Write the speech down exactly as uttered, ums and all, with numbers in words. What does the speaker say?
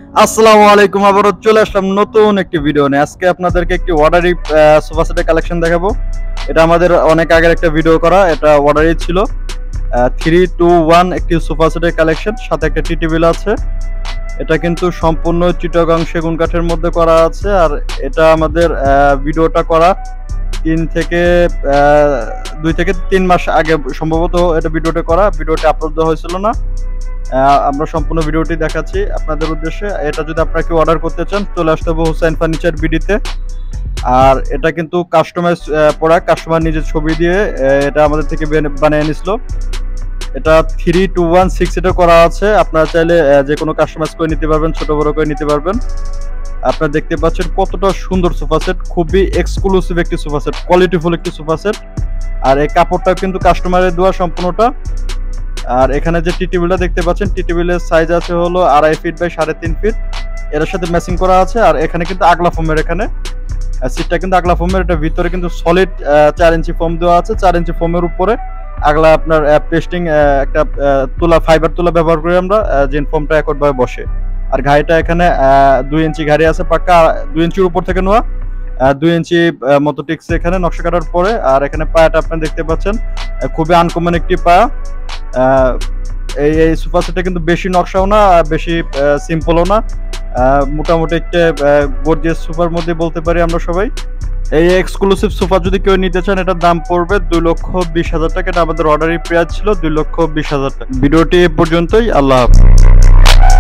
আসসালামু আলাইকুম, আবারও চলে আসলাম নতুন একটি ভিডিও নিয়ে। আজকে আপনাদেরকে একটি অর্ডারি সোফা সেটের কালেকশন দেখাবো। এটা আমাদের অনেক আগের একটা ভিডিও করা, এটা অর্ডারই ছিল। থ্রি টু ওয়ান একটি সোফা সেটের কালেকশন, সাথে একটা টি টেবিল আছে। এটা কিন্তু সম্পূর্ণ চিটাগাং সেগুন কাঠের মধ্যে করা আছে। আর এটা আমাদের ভিডিওটা করা তিন থেকে দুই থেকে তিন মাস আগে সম্ভবত এটা ভিডিওটা করা। ভিডিওটি আপলোড দেওয়া হয়েছিল না, আমরা সম্পূর্ণ ভিডিওটি দেখাচ্ছি আপনাদের উদ্দেশ্যে। এটা যদি আপনারা কেউ অর্ডার করতে চান, চলে আসতে হবে হোসাইন ফার্নিচার বিডিতে। আর এটা কিন্তু কাস্টমাইজ প্রোডাক্ট, কাস্টমার নিজের ছবি দিয়ে এটা আমাদের থেকে বানিয়ে নিছিল। এটা থ্রি টু ওয়ান সিক্স এটা করা আছে। আপনারা চাইলে যে কোনো কাস্টমাইজ করে নিতে পারবেন, ছোট বড় করে নিতে পারবেন। আপনারা দেখতে পাচ্ছেন কতটা সুন্দর সোফা সেট, খুবই এক্সক্লুসিভ একটি সোফা সেট, কোয়ালিটিফুল একটি সোফা সেট। আর এই কাপড়টা কিন্তু কাস্টমারের দেওয়া সম্পূর্ণটা। আর এখানে যে টি টেবিলটা দেখতে পাচ্ছেন, টি টেবিলের সাইজ আছে হলো আড়াই ফিট বাই সাড়ে তিন ফিট, এর সাথে ম্যাচিং করা আছে। আর এখানে কিন্তু আগলা ফোমের, এখানে সিটটা কিন্তু আগলা ফোমের, এটা ভিতরে কিন্তু সলিড চার ইঞ্চি ফোম দেওয়া আছে। চার ইঞ্চি ফোমের উপরে আগলা আপনার পেস্টিং একটা তুলা, ফাইবার তুলা ব্যবহার করে আমরা যে ফোমটা একটভাবে বসে। আর ঘাড়িটা এখানে দুই ইঞ্চি ঘাড়ি আছে পাক্কা, দুই ইঞ্চির উপর থেকে নেওয়া, দুই ইঞ্চি মতো টিকছে এখানে নকশা কাটার পরে। আর এখানে পায়াটা আপনারা দেখতে পাচ্ছেন, খুবই আনকমন একটি পায়া। এই এই সোফা সেটটা কিন্তু বেশি নকশাও না, বেশি সিম্পলও না, মোটামুটি একটা গর্জিয়াস সোফার মধ্যে বলতে পারি আমরা সবাই। এই এক্সক্লুসিভ সোফা যদি কেউ নিতে চান, এটার দাম পড়বে দুই লক্ষ বিশ হাজার টাকা। এটা আমাদের অর্ডারি প্রাইস ছিল দুই লক্ষ বিশ হাজার টাকা। ভিডিওটি এ পর্যন্তই, আল্লাহ হাফেজ।